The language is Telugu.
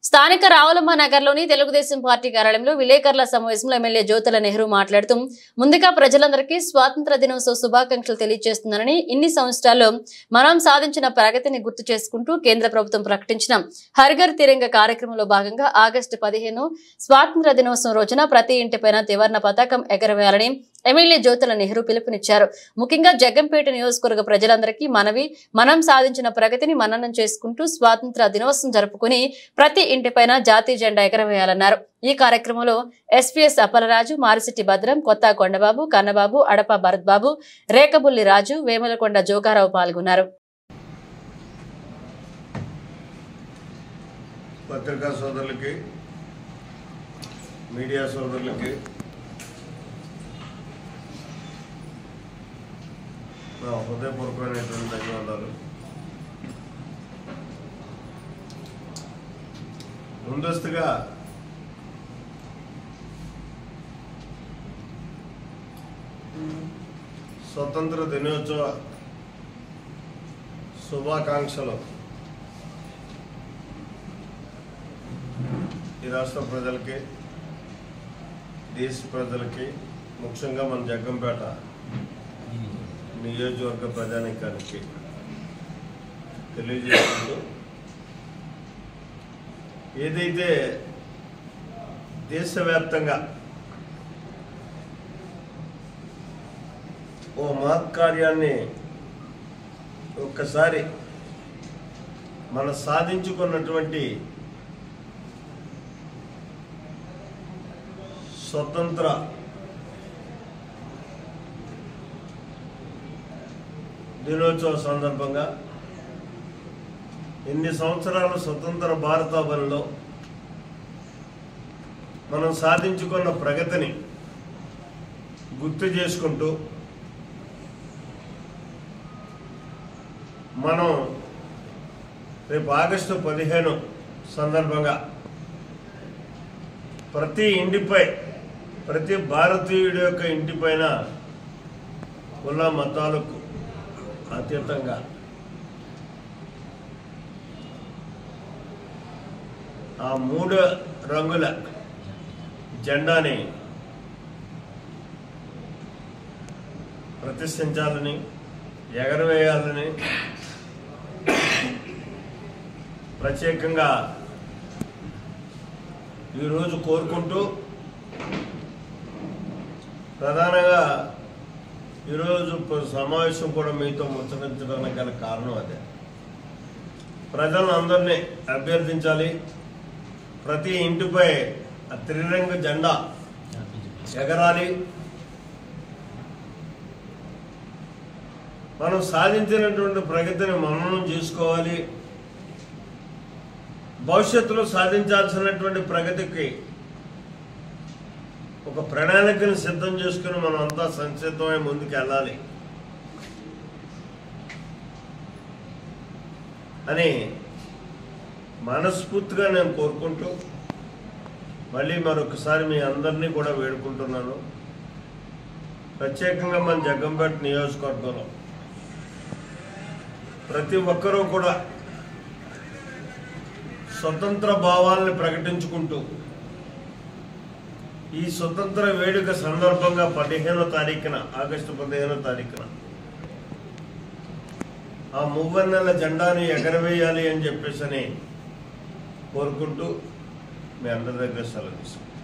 స్థానిక రావులమ్మ నగర్లోని తెలుగుదేశం పార్టీ కార్యాలయంలో విలేకరుల సమావేశంలో ఎమ్మెల్యే జ్యోతుల నెహ్రూ మాట్లాడుతూ ముందుగా ప్రజలందరికీ స్వాతంత్ర దినోత్సవ శుభాకాంక్షలు తెలియజేస్తున్నారని ఇన్ని సంవత్సరాల్లో మనం సాధించిన ప్రగతిని గుర్తు చేసుకుంటూ కేంద్ర ప్రభుత్వం ప్రకటించిన హర్ ఘర్ తిరంగా కార్యక్రమంలో భాగంగా ఆగస్టు 15 స్వాతంత్ర దినోత్సవం రోజున ప్రతి ఇంటిపైన త్రివర్ణ పతాకం ఎగరవేయాలని ఎమ్మెల్యే జ్యోతుల నెహ్రూ పిలుపునిచ్చారు. ముఖ్యంగా జగ్గంపేట నియోజకవర్గ ప్రజలందరికీ మనం సాధించిన ప్రగతిని మననం చేసుకుంటూ స్వాతంత్ర దినోత్సవం జరుపుకుని ప్రతి ఇంటిపైన జాతీయ జెండా ఎగరవేయాలన్నారు. ఈ కార్యక్రమంలో ఎస్పీఎస్ అప్పలరాజు, మారిశెట్టి భద్రం, కొత్త కొండబాబు, కన్నబాబు, అడప భరత్ బాబు, రేకబుల్లి రాజు, వేములకొండ జోగారావు పాల్గొన్నారు. పత్రికా సోదరులకి, మీడియా సోదరులకి నా హృదయపూర్వకమైనటువంటి ధన్యవాదాలు. ముందస్తుగా స్వతంత్ర దినోత్సవ శుభాకాంక్షలు ఈ రాష్ట్ర ప్రజలకి, దేశ ప్రజలకి, ముఖ్యంగా మన జగ్గంపేట నియోజకవర్గ ప్రజానీకానికి తెలియజేస్తూ, ఏదైతే దేశవ్యాప్తంగా ఓ మహత్కార్యాన్ని ఒక్కసారి మనం సాధించుకున్నటువంటి స్వతంత్ర దినోత్సవ సందర్భంగా ఇన్ని సంవత్సరాల స్వతంత్ర భారతావనిలో మనం సాధించుకున్న ప్రగతిని గుర్తు చేసుకుంటూ మనం రేపు ఆగస్టు 15 సందర్భంగా ప్రతి ఇంటిపై, ప్రతి భారతీయుడి యొక్క ఇంటిపైన కుల మతాలకు అతీతంగా ఆ 3 రంగుల జెండాని ప్రతిష్ఠించాలని, ఎగరవేయాలని ప్రత్యేకంగా ఈరోజు కోరుకుంటూ, ప్రధానంగా ఈరోజు సమావేశం కూడా మీతో ముచ్చరించడానికి గల కారణం అదే. ప్రజలందరినీ అభ్యర్థించాలి, ప్రతి ఇంటిపై ఆ త్రిరంగ జెండా ఎగరాలి. మనం సాధించినటువంటి ప్రగతిని మననం చేసుకోవాలి. భవిష్యత్తులో సాధించాల్సినటువంటి ప్రగతికి ఒక ప్రణాళికను సిద్ధం చేసుకుని మనం అంతా సంసిద్ధమై ముందుకు వెళ్ళాలి అని మనస్ఫూర్తిగా నేను కోరుకుంటూ, మళ్ళీ మరొకసారి మీ అందరినీ కూడా వేడుకుంటున్నాను. ప్రత్యేకంగా మన జగ్గంపేట నియోజకవర్గంలో ప్రతి ఒక్కరూ కూడా స్వతంత్ర భావాలను ప్రకటించుకుంటూ, ఈ స్వతంత్ర వేడుక సందర్భంగా 15వ తారీఖున, ఆగస్టు 15వ తారీఖున ఆ మూవన్నెల జెండాని ఎగరవేయాలి అని చెప్పేసి కోరుకుంటూ మీ అందరి దగ్గర సెలవు తీసుకుంటాం.